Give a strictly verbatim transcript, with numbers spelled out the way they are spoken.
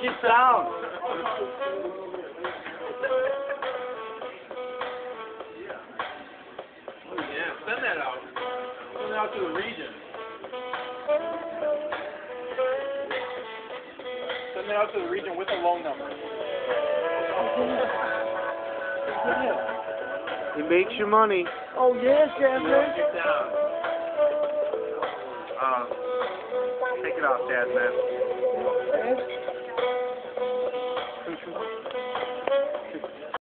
you sound? Yeah, send that out. Send it out to the region. Send it out to the region with a loan number. He makes you money. Oh, yes, Jasmine. Get down. Uh, take it off, Dad, man.